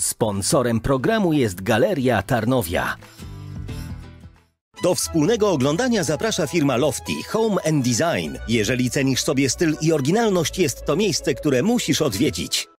Sponsorem programu jest Galeria Tarnowia. Do wspólnego oglądania zaprasza firma Lofty Home and Design. Jeżeli cenisz sobie styl i oryginalność, jest to miejsce, które musisz odwiedzić.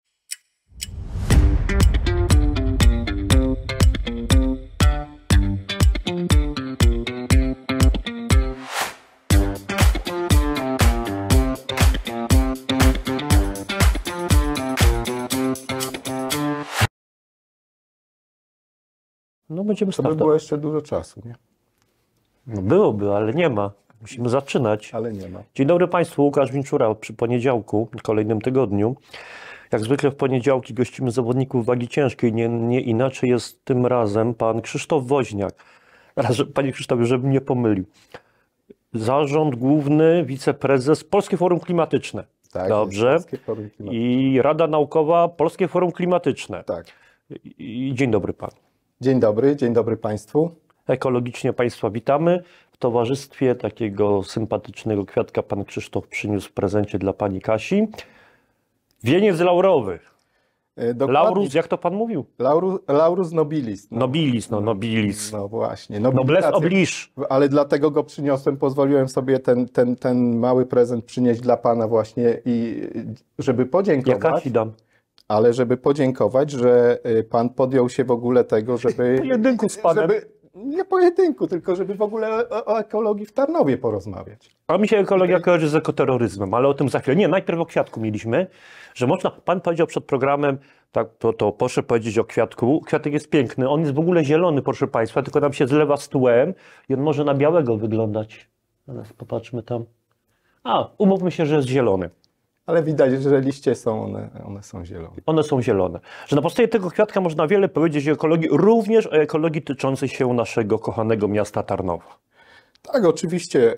No będziemy To by było jeszcze dużo czasu, nie? No byłoby, ale nie ma. Musimy zaczynać. Ale nie ma. Dzień dobry Państwu, Łukasz Winczura przy poniedziałku, kolejnym tygodniu. Jak zwykle w poniedziałki gościmy zawodników wagi ciężkiej. Nie inaczej jest tym razem pan Krzysztof Woźniak. Panie Krzysztofie, żebym nie pomylił. Zarząd Główny, Wiceprezes Polskie Forum Klimatyczne. Tak, dobrze. Polskie Forum Klimatyczne. I Rada Naukowa Polskie Forum Klimatyczne. Tak. I dzień dobry Panu. Dzień dobry Państwu. Ekologicznie Państwa witamy. W towarzystwie takiego sympatycznego kwiatka pan Krzysztof przyniósł w prezencie dla pani Kasi. Wieniec laurowy. Dokładnie. Laurus, jak to pan mówił? Laurus nobilis. Nobilis, nobilis. No właśnie. Noblesse oblige. Ale dlatego go przyniosłem, pozwoliłem sobie ten mały prezent przynieść dla pana właśnie i żeby podziękować. Ja Kasi dam. Ale żeby podziękować, że pan podjął się w ogóle tego, żeby... Pojedynku z panem. Nie pojedynku, tylko żeby w ogóle o ekologii w Tarnowie porozmawiać. A mi się ekologia kojarzy z ekoterroryzmem, ale o tym za chwilę. Nie, najpierw o kwiatku mieliśmy, że można, pan powiedział przed programem, tak, to proszę powiedzieć o kwiatku. Kwiatek jest piękny, on jest w ogóle zielony, proszę Państwa, tylko nam się zlewa z tłem i on może na białego wyglądać. Teraz popatrzmy tam. A, umówmy się, że jest zielony. Ale widać, że liście są, one są zielone. One są zielone. Że na podstawie tego kwiatka można wiele powiedzieć o ekologii, również o ekologii tyczącej się naszego kochanego miasta Tarnowa. Tak, oczywiście.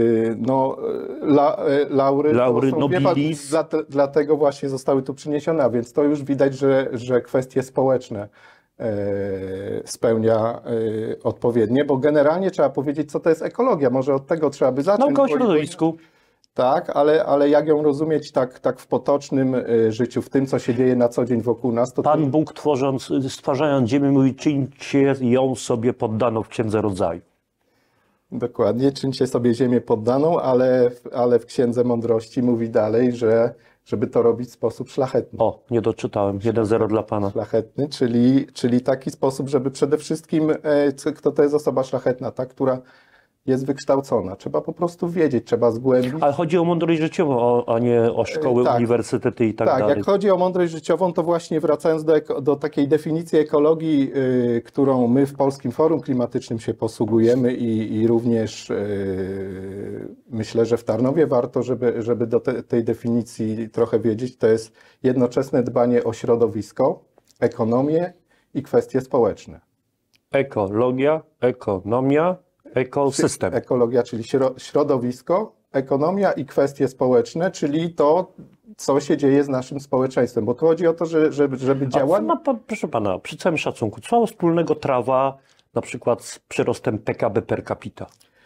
Laury są, nobilis. dlatego właśnie zostały tu przyniesione, a więc to już widać, że kwestie społeczne spełnia odpowiednie, bo generalnie trzeba powiedzieć, co to jest ekologia. Może od tego trzeba by zacząć. Nauka o środowisku. Tak, ale jak ją rozumieć tak w potocznym życiu, w tym, co się dzieje na co dzień wokół nas, to... Pan Bóg stwarzając ziemię mówi, czyńcie ją sobie poddaną w Księdze Rodzaju. Dokładnie, czyńcie sobie ziemię poddaną, ale w Księdze Mądrości mówi dalej, że żeby to robić w sposób szlachetny. O, nie doczytałem. 1-0 dla pana. Szlachetny, czyli taki sposób, żeby przede wszystkim, kto to jest osoba szlachetna, ta, która jest wykształcona. Trzeba po prostu wiedzieć, trzeba zgłębić. Ale chodzi o mądrość życiową, a nie o szkoły, tak, uniwersytety i tak dalej. Tak, jak chodzi o mądrość życiową, to właśnie wracając do takiej definicji ekologii, którą my w Polskim Forum Klimatycznym się posługujemy i również myślę, że w Tarnowie warto, żeby do tej definicji trochę wiedzieć, to jest jednoczesne dbanie o środowisko, ekonomię i kwestie społeczne. Ekologia, ekonomia, ekosystem. Ekologia, czyli środowisko, ekonomia i kwestie społeczne, czyli to, co się dzieje z naszym społeczeństwem. Bo tu chodzi o to, żeby działać... Proszę pana, przy całym szacunku, co ma wspólnego trawa na przykład z przyrostem PKB per capita?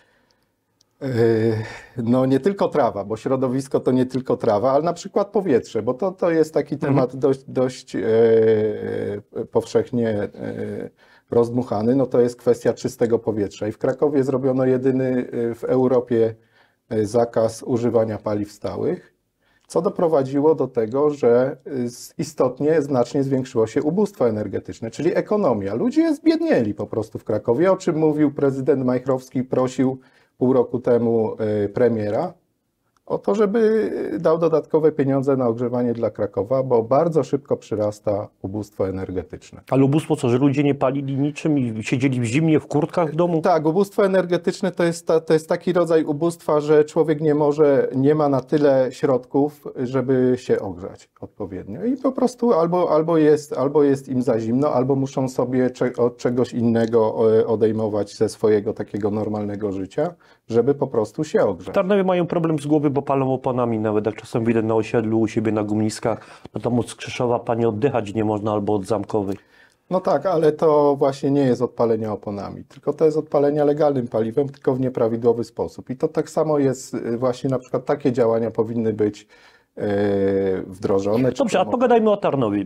No nie tylko trawa, bo środowisko to nie tylko trawa, ale na przykład powietrze, bo to jest taki temat dość powszechnie rozdmuchany, no to jest kwestia czystego powietrza. I w Krakowie zrobiono jedyny w Europie zakaz używania paliw stałych, co doprowadziło do tego, że istotnie, znacznie zwiększyło się ubóstwo energetyczne, czyli ekonomia. Ludzie zbiednieli po prostu w Krakowie, o czym mówił prezydent Majchrowski, prosił pół roku temu premiera o to, żeby dał dodatkowe pieniądze na ogrzewanie dla Krakowa, bo bardzo szybko przyrasta ubóstwo energetyczne. Ale ubóstwo co, że ludzie nie palili niczym i siedzieli w zimnie w kurtkach w domu? Tak, ubóstwo energetyczne to jest taki rodzaj ubóstwa, że człowiek nie ma na tyle środków, żeby się ogrzać odpowiednio. I po prostu albo jest im za zimno, albo muszą sobie od czegoś innego odejmować ze swojego takiego normalnego życia, żeby po prostu się ogrzać. W Tarnowie mają problem z głowy, bo palą oponami, nawet jak czasem widzę na osiedlu u siebie na Gumniskach, no to od Skrzeszowa pani oddychać nie można albo od Zamkowej. No tak, ale to właśnie nie jest odpalenie oponami, tylko to jest odpalenie legalnym paliwem, tylko w nieprawidłowy sposób. I to tak samo jest właśnie, na przykład takie działania powinny być wdrożone. Dobrze, a pogadajmy o Tarnowie.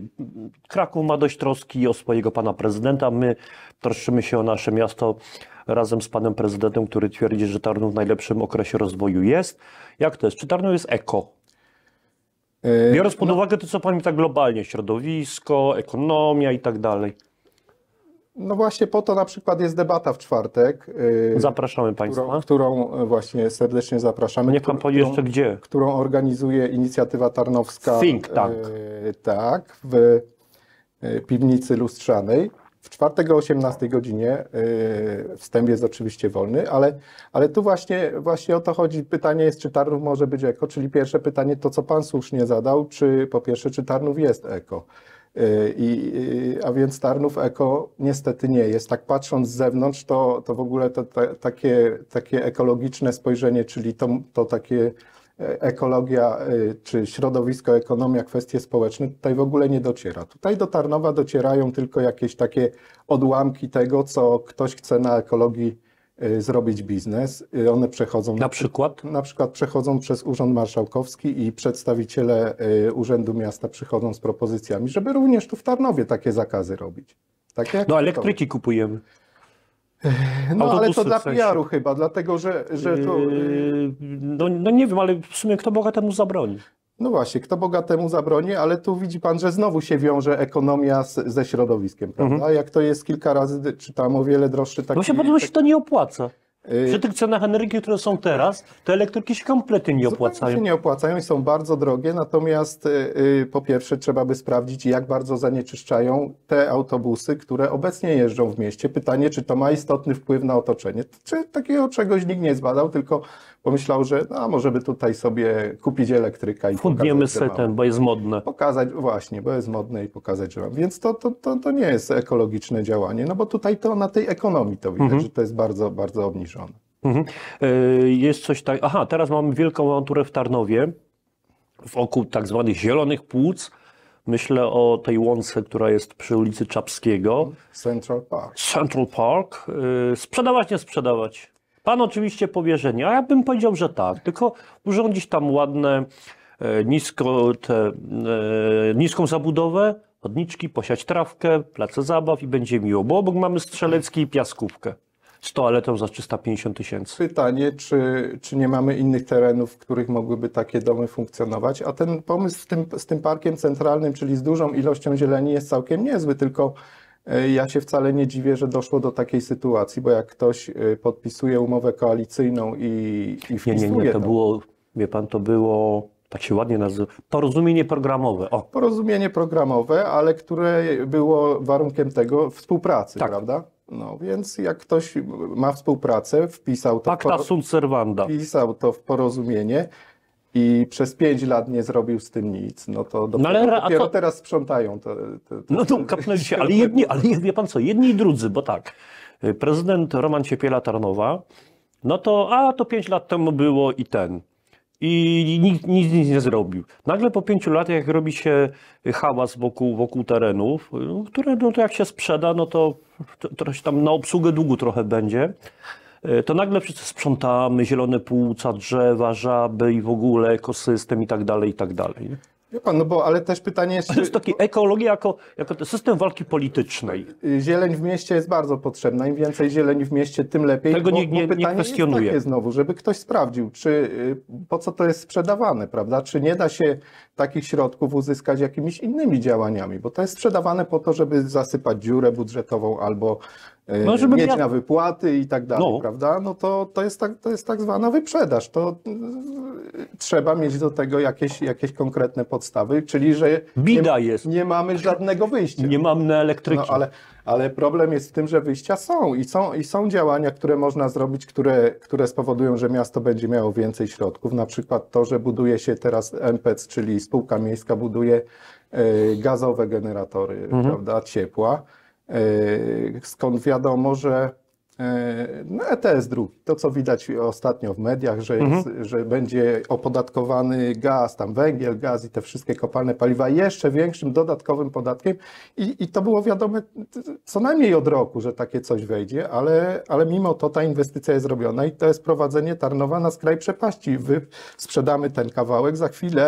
Kraków ma dość troski o swojego pana prezydenta. My troszczymy się o nasze miasto razem z panem prezydentem, który twierdzi, że Tarnów w najlepszym okresie rozwoju jest. Jak to jest? Czy Tarnów jest eko? Biorąc pod uwagę to, co pan mi tak globalnie, środowisko, ekonomia i tak dalej. No właśnie po to na przykład jest debata w czwartek. Zapraszamy państwa. Którą właśnie serdecznie zapraszamy. Niech pan powie jeszcze gdzie. Którą organizuje Inicjatywa Tarnowska. Think Tank. Tak, w Piwnicy Lustrzanej. W czwartek o 18 godzinie. Wstęp jest oczywiście wolny, ale tu właśnie o to chodzi. Pytanie jest, czy Tarnów może być eko, czyli pierwsze pytanie to, co pan słusznie zadał, czy po pierwsze, czy Tarnów jest eko. A więc Tarnów eko niestety nie jest. Tak patrząc z zewnątrz, to w ogóle takie ekologiczne spojrzenie, czyli to takie ekologia czy środowisko, ekonomia, kwestie społeczne, tutaj w ogóle nie dociera. Tutaj do Tarnowa docierają tylko jakieś takie odłamki tego, co ktoś chce na ekologii zrobić biznes. One przechodzą... Na przykład? Na przykład przechodzą przez Urząd Marszałkowski i przedstawiciele Urzędu Miasta przychodzą z propozycjami, żeby również tu w Tarnowie takie zakazy robić. Takie jak elektryki kupujemy. No ale to dla PR-u chyba, dlatego że to... No nie wiem, ale w sumie kto bogatemu zabroni? No właśnie, kto bogatemu zabroni, ale tu widzi pan, że znowu się wiąże ekonomia ze środowiskiem, prawda? Jak to jest kilka razy, czy tam o wiele droższy taki... Właśnie podobno się to nie opłaca. Przy tych cenach energii, które są teraz, te elektryki się kompletnie nie opłacają. Zupełnie się nie opłacają i są bardzo drogie, natomiast po pierwsze trzeba by sprawdzić, jak bardzo zanieczyszczają te autobusy, które obecnie jeżdżą w mieście. Pytanie, czy to ma istotny wpływ na otoczenie. Czy takiego czegoś nikt nie zbadał, tylko pomyślał, że może by tutaj sobie kupić elektryka i fundniemy setem, bo jest modne. Pokazać, właśnie, bo jest modne i pokazać, że mam. Więc to nie jest ekologiczne działanie, no bo tutaj to na tej ekonomii to widać, że to jest bardzo, bardzo obniżone. Jest coś tak. Aha, teraz mamy wielką awanturę w Tarnowie wokół tak zwanych zielonych płuc. Myślę o tej łące, która jest przy ulicy Czapskiego. Central Park. Central Park. Sprzedawać, nie sprzedawać? Pan oczywiście powie, że nie, a ja bym powiedział, że tak. Tylko urządzić tam ładne, niską zabudowę, chodniczki, posiać trawkę, place zabaw i będzie miło. Bo obok mamy Strzelecki i Piaskówkę z toaletą za 350 000. Pytanie, czy nie mamy innych terenów, w których mogłyby takie domy funkcjonować, a ten pomysł z tym parkiem centralnym, czyli z dużą ilością zieleni jest całkiem niezły, tylko ja się wcale nie dziwię, że doszło do takiej sytuacji, bo jak ktoś podpisuje umowę koalicyjną i wpisuje... Nie, to było, wie pan, to było... Tak się ładnie nazywa. Porozumienie programowe. O. Porozumienie programowe, ale które było warunkiem tego współpracy, tak. Prawda? No więc jak ktoś ma współpracę, wpisał to, Pacta sunt servanda. Wpisał to w porozumienie i przez 5 lat nie zrobił z tym nic, no to dopiero teraz sprzątają. No to kapnęli się, ale wie pan co, jedni i drudzy, bo tak, prezydent Roman Ciepiela Tarnowa, no to 5 lat temu było i ten. I nic nie zrobił. Nagle po 5 latach, jak robi się hałas wokół terenów, które no to jak się sprzeda, no to się tam na obsługę długu trochę będzie, to nagle wszyscy sprzątamy, zielone płuca, drzewa, żaby i w ogóle ekosystem i tak dalej, i tak dalej. Wie pan, no bo, ale też pytanie jest... To jest taki ekologia jako system walki politycznej. Zieleń w mieście jest bardzo potrzebna. Im więcej zieleni w mieście, tym lepiej. Tego nikt nie kwestionuje. Jest takie znowu, żeby ktoś sprawdził, po co to jest sprzedawane, prawda? Czy nie da się takich środków uzyskać jakimiś innymi działaniami, bo to jest sprzedawane po to, żeby zasypać dziurę budżetową albo mieć na wypłaty i tak dalej, prawda? No to jest tak zwana wyprzedaż. To trzeba mieć do tego jakieś konkretne podstawy, czyli że nie mamy żadnego wyjścia. Nie mamy na elektryki. No, ale problem jest w tym, że wyjścia są i są działania, które można zrobić, które spowodują, że miasto będzie miało więcej środków. Na przykład to, że buduje się teraz MPEC, czyli spółka miejska buduje gazowe generatory, prawda, ciepła. Skąd wiadomo, że ETS drugi, to co widać ostatnio w mediach, że będzie opodatkowany gaz, tam węgiel, gaz i te wszystkie kopalne paliwa jeszcze większym dodatkowym podatkiem i to było wiadome co najmniej od roku, że takie coś wejdzie, ale mimo to ta inwestycja jest robiona i to jest prowadzenie Tarnowa na skraj przepaści. Sprzedamy ten kawałek, za chwilę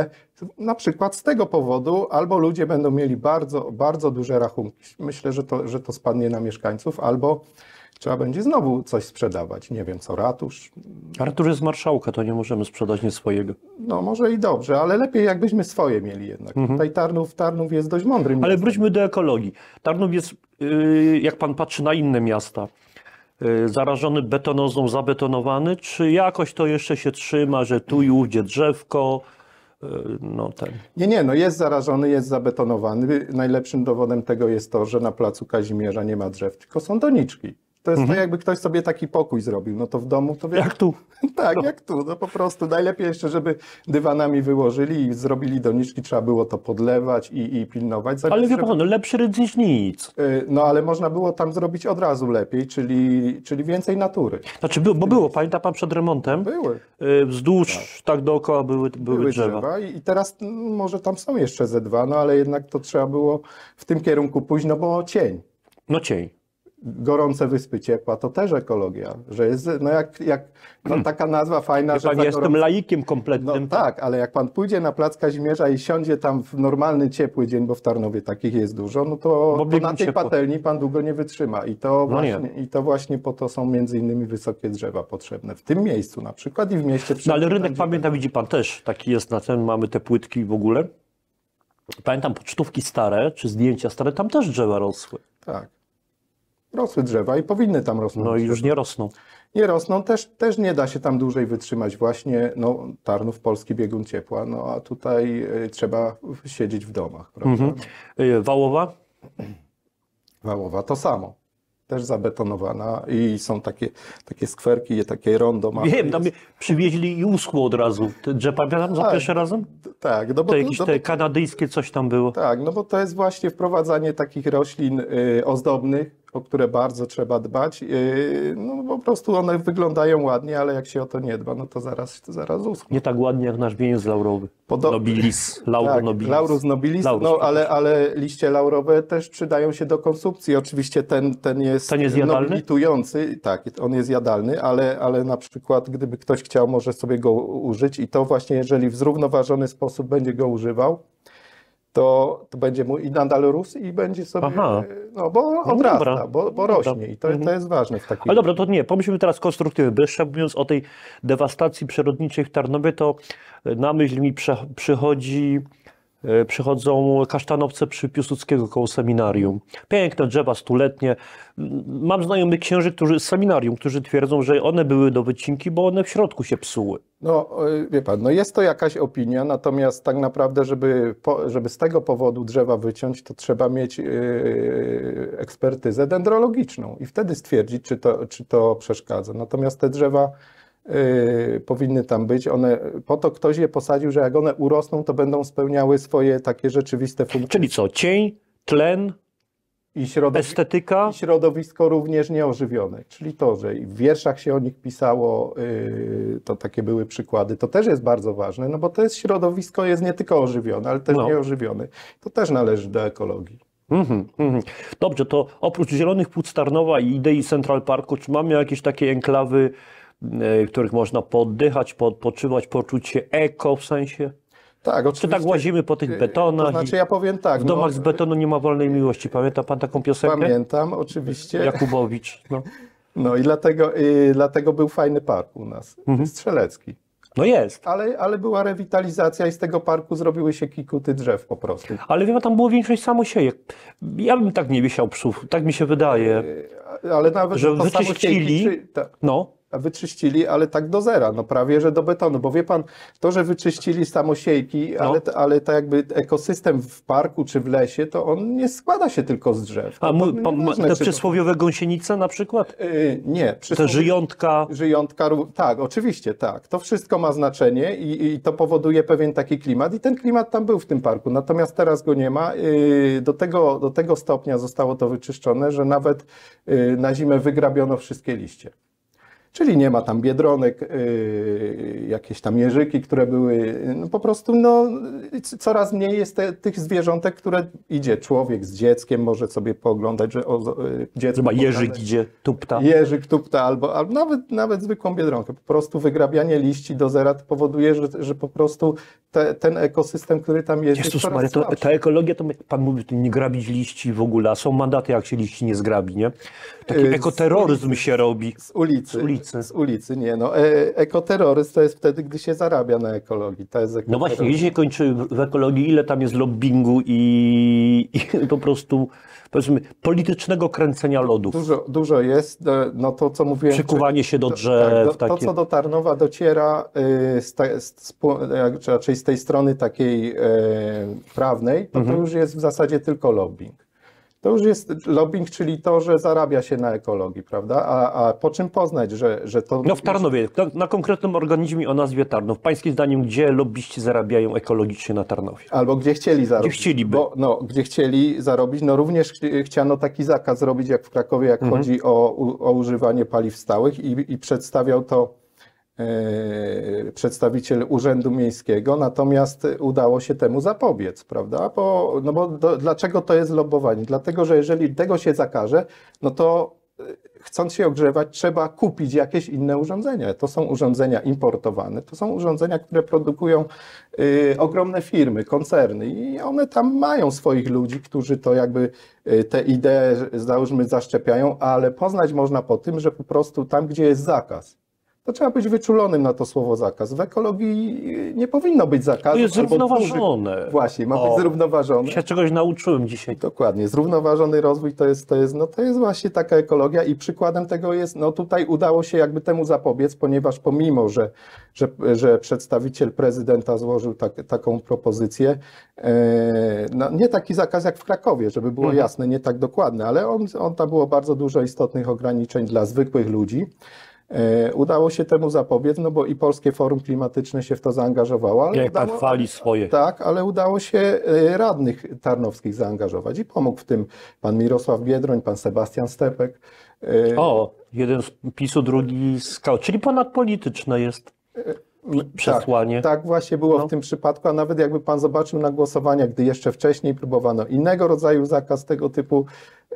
na przykład z tego powodu albo ludzie będą mieli bardzo, bardzo duże rachunki. Myślę, że to spadnie na mieszkańców, albo trzeba będzie znowu coś sprzedawać. Nie wiem co, ratusz. Ratusz jest marszałka, to nie możemy sprzedać nie swojego. No może i dobrze, ale lepiej jakbyśmy swoje mieli jednak. Tutaj Tarnów jest dość mądrym Ale miastem. wróćmy do ekologii. Tarnów jest, jak pan patrzy na inne miasta, zarażony betonozą, zabetonowany, czy jakoś to jeszcze się trzyma, że tu i ówdzie drzewko, no ten. Nie, no jest zarażony, jest zabetonowany. Najlepszym dowodem tego jest to, że na placu Kazimierza nie ma drzew, tylko są doniczki. To jest to, jakby ktoś sobie taki pokój zrobił. No to w domu to Jak tu? Tak, jak tu. No po prostu najlepiej jeszcze, żeby dywanami wyłożyli i zrobili doniczki, trzeba było to podlewać i pilnować. Zamiast, Ale wie pan, lepszy ryd niż nic. No ale można było tam zrobić od razu lepiej, czyli więcej natury. Znaczy, było, pamięta pan przed remontem? Były. Wzdłuż, tak dookoła były drzewa. I teraz może tam są jeszcze ze dwa, no ale jednak to trzeba było w tym kierunku pójść, no bo cień. No cień. Gorące wyspy ciepła, to też ekologia, że jest, no no taka nazwa fajna, że... Pan, ja jestem laikiem kompletnym. No tak, ale jak pan pójdzie na plac Kazimierza i siądzie tam w normalny, ciepły dzień, bo w Tarnowie takich jest dużo, no to na tej patelni pan długo nie wytrzyma. I to właśnie po to są między innymi wysokie drzewa potrzebne. W tym miejscu na przykład i w mieście... No ale rynek, pamięta, widzi pan, też taki jest na ten, mamy te płytki w ogóle. Pamiętam pocztówki stare, czy zdjęcia stare, tam też drzewa rosły. Tak. Rosły drzewa i powinny tam rosnąć. No i już nie rosną. Nie rosną, też nie da się tam dłużej wytrzymać właśnie, no Tarnów, polski biegun ciepła, no a tutaj trzeba siedzieć w domach, prawda? Wałowa? Wałowa to samo. Też zabetonowana i są takie skwerki, takie rondo. Wiem, tam przywieźli i uschło od razu. Te drzewa, pamiętam, za pierwszym razem? Tak. No bo to jakieś te kanadyjskie coś tam było. Tak, no bo to jest właśnie wprowadzanie takich roślin ozdobnych, o które bardzo trzeba dbać. No po prostu one wyglądają ładnie, ale jak się o to nie dba, no to zaraz uschną. Nie tak ładnie jak nasz wieniec laurowy. Nobilis. Tak, Laurus nobilis, no ale liście laurowe też przydają się do konsumpcji. Oczywiście ten jest jadalny? nobilitujący, tak, on jest jadalny, ale na przykład gdyby ktoś chciał, może sobie go użyć i to właśnie jeżeli w zrównoważony sposób będzie go używał, to będzie mu i nadal rósł i będzie sobie, no bo odrasta, bo rośnie i to jest ważne w takim... Ale dobra, to nie, pomyślmy teraz konstruktywnie, bo jeszcze mówiąc o tej dewastacji przyrodniczej w Tarnowie, to na myśl mi przychodzą kasztanowce przy Piłsudskiego koło seminarium. Piękne drzewa stuletnie. Mam znajomych księży z seminarium, którzy twierdzą, że one były do wycinki, bo one w środku się psuły. No wie pan, no jest to jakaś opinia, natomiast tak naprawdę, żeby z tego powodu drzewa wyciąć, to trzeba mieć ekspertyzę dendrologiczną i wtedy stwierdzić, czy to przeszkadza. Natomiast te drzewa powinny tam być. One, po to ktoś je posadził, że jak one urosną, to będą spełniały swoje takie rzeczywiste funkcje. Czyli co? Cień, tlen, estetyka? I środowisko również nieożywione. Czyli to, że w wierszach się o nich pisało, to takie były przykłady. To też jest bardzo ważne, no bo to jest środowisko, jest nie tylko ożywione, ale też nieożywione. To też należy do ekologii. Dobrze, to oprócz Zielonych Płuc Tarnowa i idei Central Parku, czy mamy jakieś takie enklawy, w których można poddychać, odpoczywać, poczuć się eko w sensie? Tak, oczywiście. Czy tak łazimy po tych betonach? To znaczy ja powiem tak. W domach z betonu nie ma wolnej miłości. Pamięta pan taką piosenkę? Pamiętam, oczywiście. Jakubowicz. No i dlatego był fajny park u nas, strzelecki. No jest. Ale była rewitalizacja i z tego parku zrobiły się kikuty drzew po prostu. Ale wie pan, tam było większość samosiejek. Ja bym tak nie wiesiał psów, tak mi się wydaje. Ale nawet że to wyczyścili, wyczyścili, ale tak do zera, no prawie, że do betonu, bo wie pan, to, że wyczyścili samosiejki, ale tak jakby ekosystem w parku czy w lesie, to on nie składa się tylko z drzew. Te przysłowiowe gąsienice na przykład? Nie. Te żyjątka? Tak, oczywiście, tak. To wszystko ma znaczenie i to powoduje pewien taki klimat i ten klimat tam był w tym parku, natomiast teraz go nie ma. Do tego stopnia zostało to wyczyszczone, że nawet na zimę wygrabiono wszystkie liście. Czyli nie ma tam biedronek, jakieś tam jeżyki, które były, no po prostu no, coraz mniej jest tych zwierzątek, które idzie człowiek z dzieckiem, może sobie pooglądać, że dziecko Chyba jeżyk pokazać. idzie, tupta. Jeżyk, tupta albo nawet zwykłą biedronkę. Po prostu wygrabianie liści do zera powoduje, że po prostu ten ekosystem, który tam jest Jezus coraz Maria, słabszy. ta ekologia, to Pan mówi, nie grabić liści w ogóle, a są mandaty, jak się liści nie zgrabi, nie? Taki ekoterroryzm się robi. Z ulicy, nie no. Ekoterroryzm to jest wtedy, gdy się zarabia na ekologii. To jest No właśnie, jeśli się kończy w ekologii, ile tam jest lobbingu i po prostu, powiedzmy, politycznego kręcenia lodów. Dużo jest, no to co mówiłem. Przykuwanie się do drzew. To, co do Tarnowa dociera, raczej z tej strony takiej prawnej, to już jest w zasadzie tylko lobbying. To już jest lobbying, czyli to, że zarabia się na ekologii, prawda? A po czym poznać, że to... No w Tarnowie, na konkretnym organizmie o nazwie Tarnów. Pańskim zdaniem, gdzie lobbyści zarabiają ekologicznie na Tarnowie? Albo gdzie chcieli zarobić. Gdzie chcieliby. Gdzie chcieli zarobić, no również chciano taki zakaz zrobić jak w Krakowie, jak chodzi o używanie paliw stałych i przedstawiał to przedstawiciel Urzędu Miejskiego, natomiast udało się temu zapobiec, prawda? Dlaczego to jest lobbowanie? Dlatego, że jeżeli tego się zakaże, no to chcąc się ogrzewać, trzeba kupić jakieś inne urządzenia. To są urządzenia importowane, to są urządzenia, które produkują ogromne firmy, koncerny i one tam mają swoich ludzi, którzy to jakby te idee, załóżmy, zaszczepiają, ale poznać można po tym, że po prostu tam, gdzie jest zakaz, to trzeba być wyczulonym na to słowo zakaz. W ekologii nie powinno być zakazu. To jest zrównoważone. Właśnie, ma być zrównoważone. Się czegoś nauczyłem dzisiaj. Dokładnie. Zrównoważony rozwój to jest właśnie taka ekologia i przykładem tego jest, no tutaj udało się jakby temu zapobiec, ponieważ pomimo, że przedstawiciel prezydenta złożył taką propozycję, no nie taki zakaz jak w Krakowie, żeby było jasne, nie tak dokładny, ale tam było bardzo dużo istotnych ograniczeń dla zwykłych ludzi. Udało się temu zapobiec, no bo i Polskie Forum Klimatyczne się w to zaangażowało. Ale Jak pan chwali swoje. Tak, ale udało się radnych tarnowskich zaangażować i pomógł w tym pan Mirosław Biedroń, pan Sebastian Stepek. Jeden z PiS-u, drugi z KO, czyli ponadpolityczne jest przesłanie. Tak właśnie było w tym przypadku, a nawet jakby pan zobaczył na głosowaniach, gdy jeszcze wcześniej próbowano innego rodzaju zakaz tego typu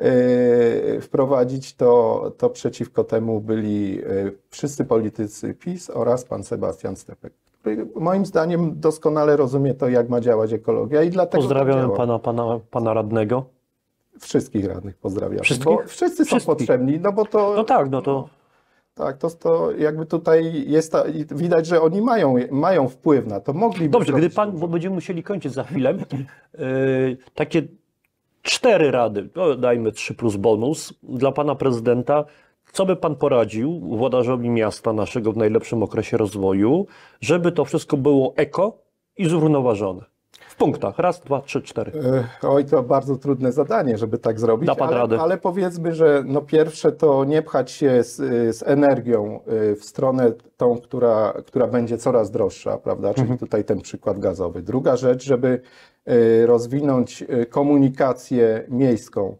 wprowadzić, to przeciwko temu byli wszyscy politycy PiS oraz pan Sebastian Stepek, który moim zdaniem doskonale rozumie to, jak ma działać ekologia i dlatego Pozdrawiam pana radnego. Wszystkich radnych pozdrawiam. Wszystkich? Bo wszyscy są potrzebni, no bo to... No tak, no to... Tak, to jakby tutaj jest, widać, że oni mają wpływ na to, mogliby... Dobrze, gdy pan, bo będziemy musieli kończyć za chwilę, takie 4 rady, no dajmy 3 plus bonus, dla pana prezydenta, co by pan poradził włodarzowi miasta naszego w najlepszym okresie rozwoju, żeby to wszystko było eko i zrównoważone? W punktach. 1, 2, 3, 4. Oj, to bardzo trudne zadanie, żeby tak zrobić, Da pan radę. ale powiedzmy, że no pierwsze to nie pchać się z energią w stronę tą, która będzie coraz droższa, prawda, czyli tutaj ten przykład gazowy. Druga rzecz, żeby rozwinąć komunikację miejską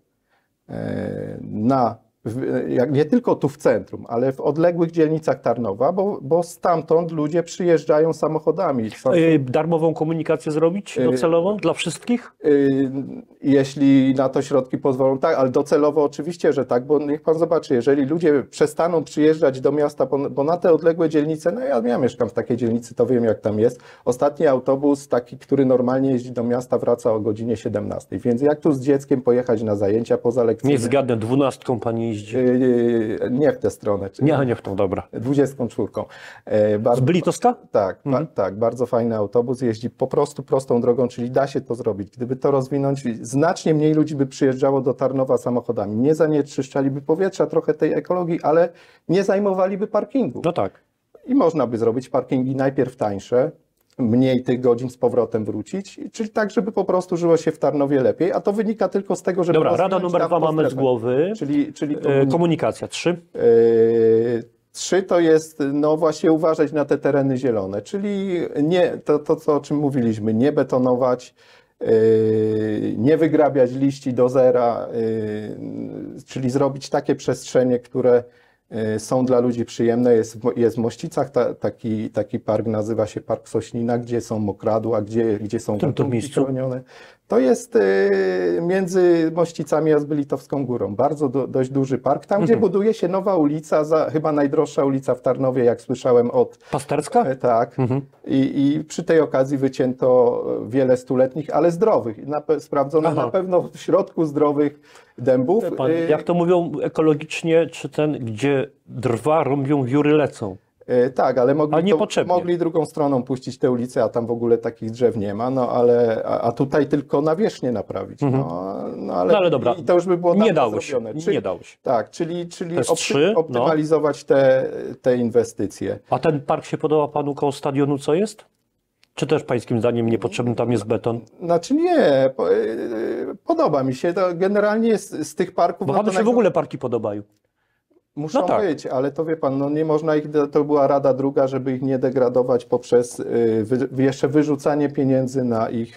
nie tylko tu w centrum, ale w odległych dzielnicach Tarnowa, bo stamtąd ludzie przyjeżdżają samochodami. Darmową komunikację zrobić docelowo dla wszystkich? Jeśli na to środki pozwolą, tak, ale docelowo oczywiście, że tak, bo niech pan zobaczy, jeżeli ludzie przestaną przyjeżdżać do miasta, bo na te odległe dzielnice, no ja mieszkam w takiej dzielnicy, to wiem jak tam jest, ostatni autobus taki, który normalnie jeździ do miasta, wraca o godzinie 17, więc jak tu z dzieckiem pojechać na zajęcia pozalekcyjne? Nie zgadnę, 12 pan jeździ. Nie w tę stronę. Nie w tą, dobra. 24. Z Blitowska? Tak, tak, bardzo fajny autobus, jeździ po prostu prostą drogą, czyli da się to zrobić. Gdyby to rozwinąć, znacznie mniej ludzi by przyjeżdżało do Tarnowa samochodami, nie zanieczyszczaliby powietrza, trochę tej ekologii, ale nie zajmowaliby parkingu. No tak. I można by zrobić parkingi najpierw tańsze, mniej tych godzin z powrotem wrócić, czyli tak, żeby po prostu żyło się w Tarnowie lepiej, a to wynika tylko z tego, że... Dobra, rada numer 2 mamy z głowy, czyli komunikacja. 3? 3 to jest, no właśnie, uważać na te tereny zielone, czyli nie to o czym mówiliśmy, nie betonować, nie wygrabiać liści do zera, czyli zrobić takie przestrzenie, które są dla ludzi przyjemne. Jest w Mościcach taki park, nazywa się Park Sośnina, gdzie są mokradła, gdzie są gatunki chronione. To jest między Mościcami a Zbylitowską Górą. Bardzo dość duży park. Tam, gdzie buduje się nowa ulica, chyba najdroższa ulica w Tarnowie, jak słyszałem od... Pasterska? Tak. I przy tej okazji wycięto wiele stuletnich, ale zdrowych. Sprawdzono na pewno w środku zdrowych dębów. Pan, jak to mówią ekologicznie, czy gdzie drwa rąbią, wióry lecą. Tak, ale mogli drugą stroną puścić tę ulicę, a tam w ogóle takich drzew nie ma, a tutaj tylko nawierzchnię naprawić. Ale dobra, i to już by było nie dało się. Tak, czyli optymalizować te inwestycje. A ten park się podoba panu koło stadionu, co jest? Czy też pańskim zdaniem niepotrzebny tam jest beton? Znaczy nie, podoba mi się. To generalnie jest z tych parków... Bo panu się w ogóle parki podobają. Muszą być, ale to wie pan, nie można ich, to była rada druga, żeby ich nie degradować poprzez jeszcze wyrzucanie pieniędzy na ich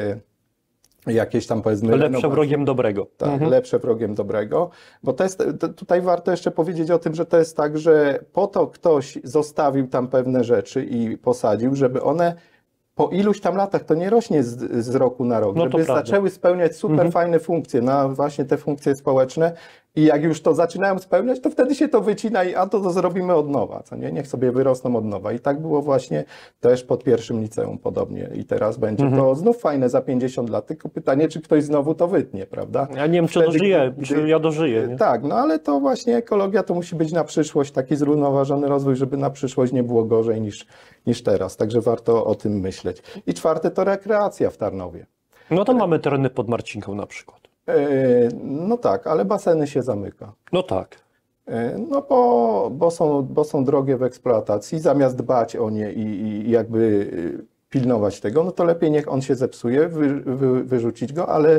jakieś tam, powiedzmy... Lepsze wrogiem dobrego. Tak, lepsze wrogiem dobrego. Bo tutaj warto jeszcze powiedzieć o tym, że to jest tak, że po to ktoś zostawił tam pewne rzeczy i posadził, żeby one po iluś tam latach, to nie rośnie z roku na rok, żeby zaczęły spełniać super fajne funkcje, właśnie te funkcje społeczne. I jak już to zaczynają spełniać, to wtedy się to wycina a to zrobimy od nowa, co nie? Niech sobie wyrosną od nowa. I tak było właśnie też pod pierwszym liceum podobnie. I teraz będzie to znów fajne za 50 lat, tylko pytanie, czy ktoś znowu to wytnie, prawda? Ja nie wiem, czy dożyję, czy ja dożyję. Nie? Tak, ale to właśnie ekologia to musi być na przyszłość, taki zrównoważony rozwój, żeby na przyszłość nie było gorzej niż teraz. Także warto o tym myśleć. I czwarte to rekreacja w Tarnowie. No to mamy tereny pod Marcinką na przykład. No tak, ale baseny się zamyka. No tak. No bo są drogie w eksploatacji, zamiast dbać o nie i jakby pilnować tego, no to lepiej niech on się zepsuje, wyrzucić go, ale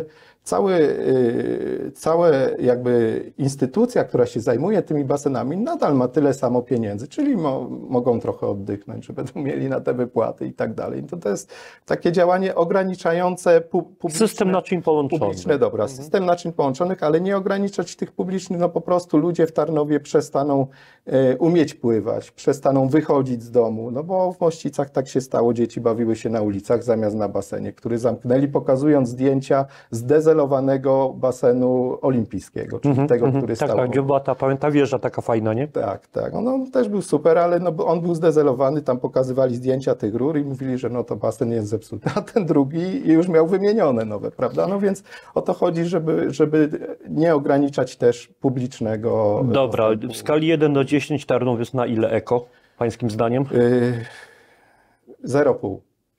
całe jakby instytucja, która się zajmuje tymi basenami, nadal ma tyle samo pieniędzy, czyli mogą trochę oddychnąć, że będą mieli na te wypłaty i tak dalej. To jest takie działanie ograniczające system naczyń połączonych. Publiczne dobra, system naczyń połączonych, ale nie ograniczać tych publicznych, no po prostu ludzie w Tarnowie przestaną umieć pływać, przestaną wychodzić z domu, no bo w Mościcach tak się stało, dzieci bawiły się na ulicach zamiast na basenie, który zamknęli, pokazując zdjęcia zdezelowanego basenu olimpijskiego, czyli tego, który stał... Tak, gdzie była ta wieża taka fajna, nie? Tak. On też był super, ale on był zdezelowany, tam pokazywali zdjęcia tych rur i mówili, że no to basen jest zepsuty, a ten drugi już miał wymienione nowe, prawda? No więc o to chodzi, żeby nie ograniczać też publicznego... Dobra, w skali 1 do 10 Tarnów jest na ile eko, pańskim zdaniem? 0,5.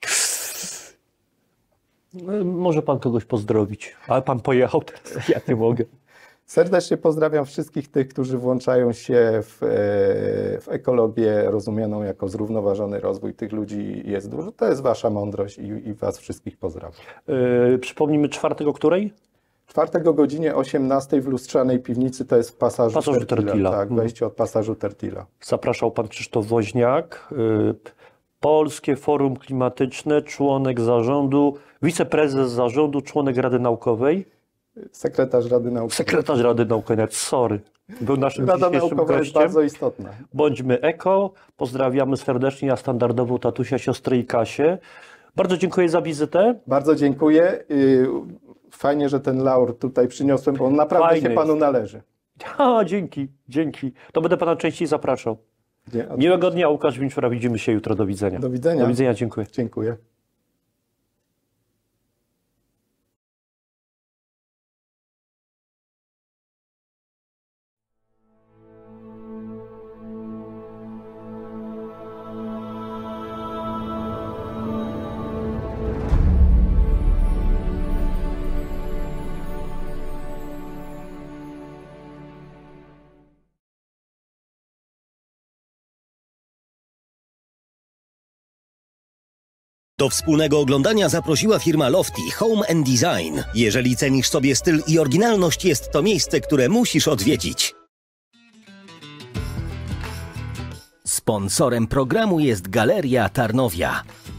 Może pan kogoś pozdrowić, ale pan pojechał teraz, ja nie mogę. Serdecznie pozdrawiam wszystkich tych, którzy włączają się w ekologię rozumianą jako zrównoważony rozwój. Tych ludzi jest dużo. To jest wasza mądrość i was wszystkich pozdrawiam. Przypomnijmy, 4 której? 4 godzinie 18 w Lustrzanej Piwnicy, to jest w pasażu Tertila. Tak, wejście od pasażu Tertila. Zapraszał pan Krzysztof Woźniak, Polskie Forum Klimatyczne, członek zarządu, wiceprezes zarządu, członek Rady Naukowej. Sekretarz Rady Naukowej. Sekretarz Rady Naukowej, sorry. Był naszym Rada dzisiejszym Naukowa gościem. jest bardzo istotna. Bądźmy eko. Pozdrawiamy serdecznie, a standardowo tatusia, siostrę i Kasię. Bardzo dziękuję za wizytę. Bardzo dziękuję. Fajnie, że ten laur tutaj przyniosłem, bo on naprawdę Fajny się panu należy. Dzięki. To będę pana częściej zapraszał. Miłego dnia, Łukasz Winczura. Widzimy się jutro. Do widzenia. Do widzenia. Do widzenia, dziękuję. Dziękuję. Do wspólnego oglądania zaprosiła firma Lofty Home and Design. Jeżeli cenisz sobie styl i oryginalność, jest to miejsce, które musisz odwiedzić. Sponsorem programu jest Galeria Tarnowia.